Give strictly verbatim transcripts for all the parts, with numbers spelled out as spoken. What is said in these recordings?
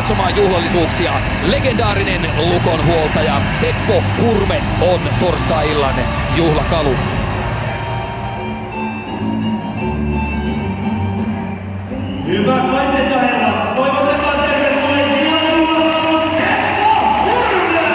katsomaan juhlallisuuksia. Legendaarinen Lukon huoltaja Seppo Hurme on torstai-illan juhlakalu. Hyvät naiset ja herrat, toivotetaan tervetulleeksi illan juhlakaluun Seppo Hurme!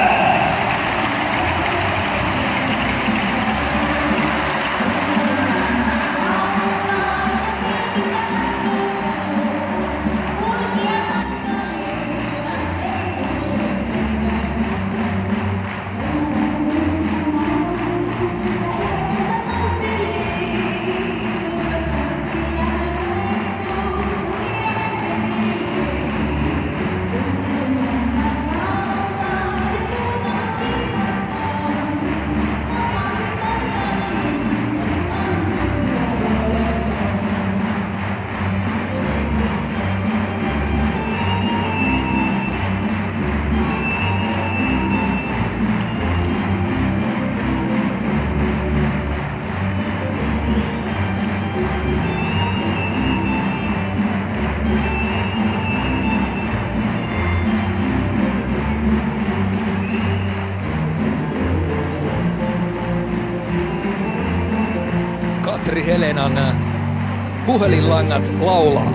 Katri Helenan puhelinlangat laulaa.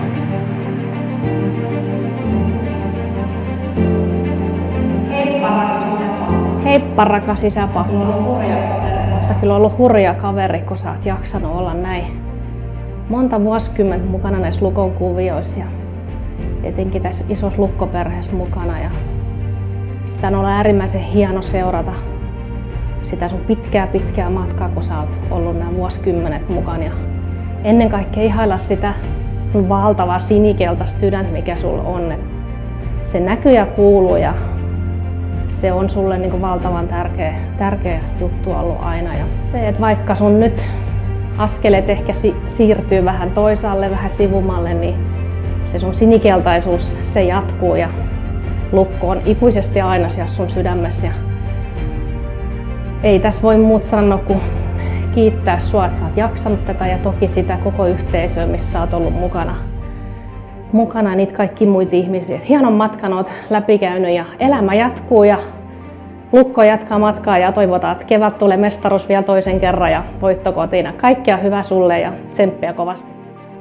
Heippa rakas isäpä. Heippa rakas isäpä. Sä kyllä ollut hurja kaveri, kun sä oot jaksanut olla näin monta vuosikymmentä mukana näissä Lukon kuvioissa ja etenkin tässä isossa lukkoperheessä mukana. Ja sitä on ollut äärimmäisen hieno seurata sitä sun pitkää pitkää matkaa, kun sä oot ollut nämä vuosikymmenet mukana. Ja ennen kaikkea ihailla sitä valtavaa sinikeltaista sydäntä, mikä sulla on. Et se näkyy ja kuuluu ja se on sulle niin kuin valtavan tärkeä, tärkeä juttu ollut aina. Ja se, että vaikka sun nyt askeleet ehkä si- siirtyy vähän toisaalle, vähän sivumalle, niin se sun sinikeltaisuus, se jatkuu ja Lukko on ikuisesti aina siellä sun sydämessä. Ja ei tässä voi muut sanoa kuin kiittää sua, että sä oot jaksanut tätä ja toki sitä koko yhteisöä, missä sä oot ollut mukana. Mukana ja niitä kaikki muita ihmisiä. Hienon matkan oot läpikäynyt ja elämä jatkuu ja Lukko jatkaa matkaa ja toivotaan, että kevät tulee mestaruus vielä toisen kerran ja voitto kotiin. Kaikkea hyvää sulle ja tsemppiä kovasti.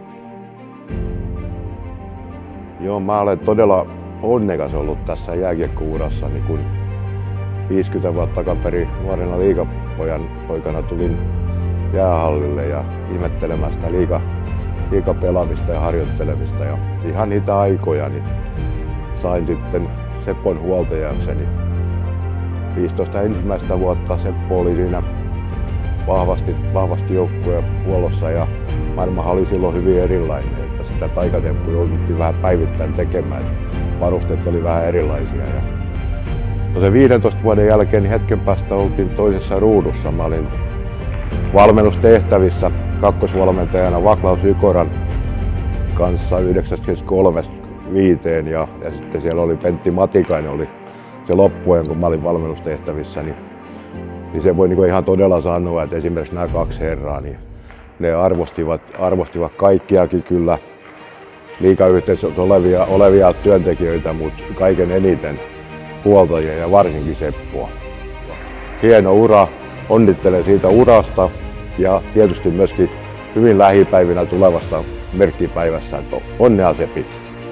Joo, mä olen todella onnekas ollut tässä jääkiekko-urassa, niin kun viisikymmentä vuotta takaperin nuorena liigapojan poikana tulin jäähallille ja ihmettelemään sitä liiga, liigapelaamista ja harjoittelemista. Ja ihan niitä aikoja niin sain sitten Seppon huoltajakseni. viisitoista ensimmäistä vuotta Seppo oli siinä vahvasti, vahvasti joukkueen huollossa ja maailmahan oli silloin hyvin erilainen, että sitä taikatemppuja jouduttiin vähän päivittäin tekemään. Varusteet oli vähän erilaisia. Ja no se viidentoista vuoden jälkeen niin hetken päästä oltiin toisessa ruudussa. Mä olin valmennustehtävissä kakkosvalmentajana Vaklaus Ykoran kanssa yhdeksänkymmentäkolmesta viiteen ja, ja sitten siellä oli Pentti Matikainen oli se loppuajan, kun mä olin valmennustehtävissä. Niin, niin se voi niin ihan todella sanoa, että esimerkiksi nämä kaksi herraa, niin ne arvostivat, arvostivat kaikkiakin kyllä liigayhteisössä olevia, olevia työntekijöitä, mutta kaiken eniten huoltajia ja varsinkin Seppoa. Hieno ura, onnittelen siitä urasta ja tietysti myöskin hyvin lähipäivinä tulevasta merkkipäivässä. Onnea Sepi!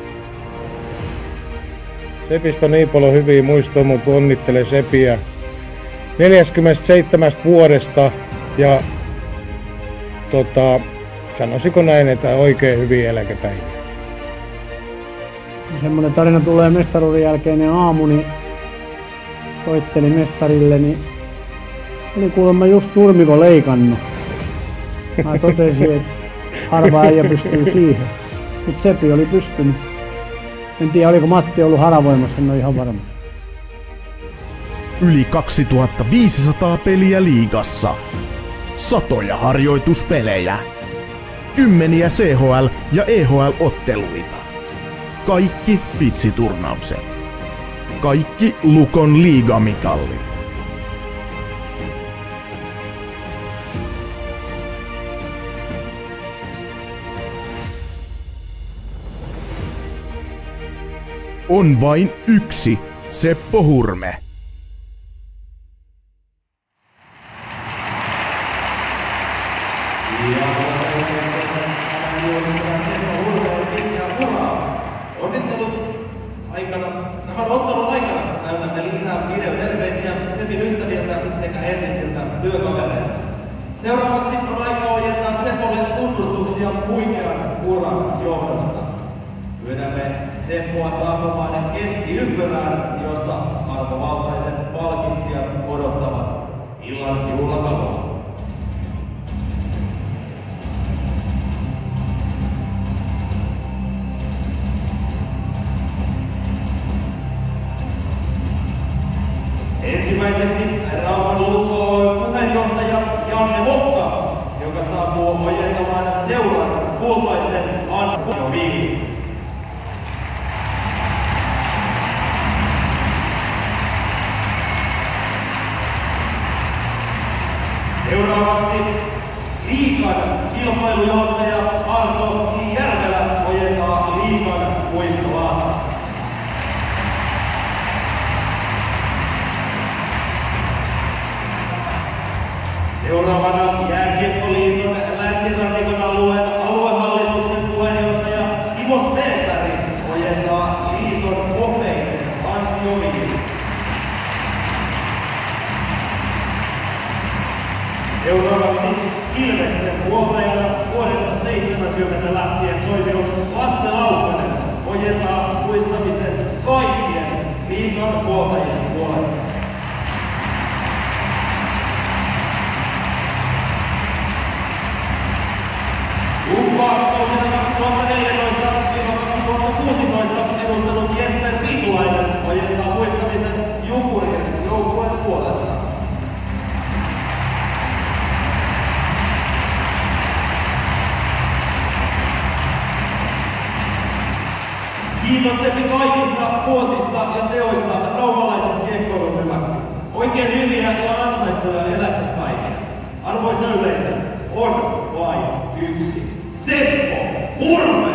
Sepistä on niin paljon hyviä muistoja, mutta onnittelen Sepiä neljästäkymmenestäseitsemästä vuodesta ja tota, sanoisiko näin, että oikein hyviä eläkepäiviä. Semmoinen tarina tulee mestaruuden jälkeinen aamu, niin soittelin mestarille, niin oli kuulemma just nurmiko leikannut. Mä totesin, että harva äijä pystyy siihen, mutta Sepi oli pystynyt. En tiedä, oliko Matti ollut haravoimassa, en ole ihan varma. Yli kaksituhattaviisisataa peliä liigassa. Satoja harjoituspelejä. Kymmeniä C H L- ja E H L-otteluita. Kaikki pitsiturnaukset. Kaikki Lukon liigamitallit. on vain yksi Seppo Hurme. Onnittelut aikana, tämän ottelun aikana näytämme lisää videoterveisiä Sepin ystäviltä sekä entisiltä työkavereilta. Seuraavaksi on aika ojentaa Sepolle tunnustuksia huikean uran johdosta. Pyydämme Seppoa saapumaan keskiympyrään, jossa arvovaltaiset palkitsijat odottavat illan juhlakalua. Ensimmäiseksi Rauman Lukko Oyn puheenjohtaja Janne Vokka, joka saapuu ojentamaan seuran kultaisen Antti. Seuraavaksi liigan kilpailujohtaja Arto Järvelä ojentaa liigan muistolaata. Seuraavana Jääkiekkoliiton Länsirannikon alueen aluehallituksen puheenjohtaja Ivo Spelberg ojentaa liiton hopeisen ansiomiin. Seuraavaksi Ilveksen huoltajana vuodesta seitsemänkymmentä lähtien toiminut Lasse Laukkanen ojentaa muistamisen kaikkien liiton huoltajien puolesta. Kumpaa kausina kaksituhattaneljätoista kaksituhattakuusitoista edustanut Jesper Viitulainen ojentaa muistamisen Jukurien joukkueen puolesta. Kiitos Seppi kaikista vuosista ja teoista raumalaisen kiekkoilun hyväksi. Oikein hyviä ja ansaittuja eläkepäiviä. Arvoisa yleisö, on vain yksi Seppo Hurme!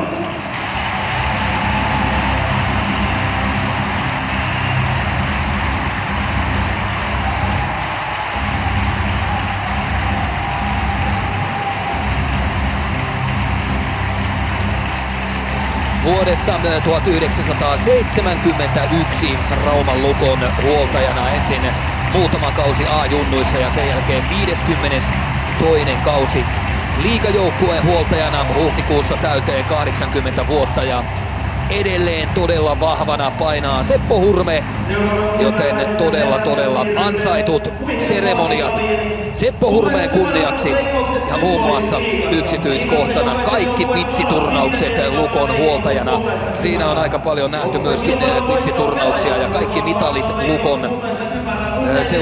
Vuodesta tuhatyhdeksänsataaseitsemänkymmentäyksi Rauman Lukon huoltajana ensin muutama kausi A-junnuissa ja sen jälkeen viideskymmenestoinen kausi liigajoukkueen huoltajana huhtikuussa täyteen kahdeksankymmentä vuotta ja edelleen todella vahvana painaa Seppo Hurme, joten todella todella ansaitut seremoniat Seppo Hurmeen kunniaksi ja muun muassa yksityiskohtana kaikki pitsiturnaukset Lukon huoltajana. Siinä on aika paljon nähty myöskin pitsiturnauksia ja kaikki mitalit Lukon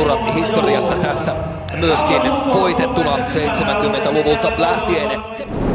seurahistoriassa tässä myöskin voitettuna seitsemänkymmentäluvulta lähtien.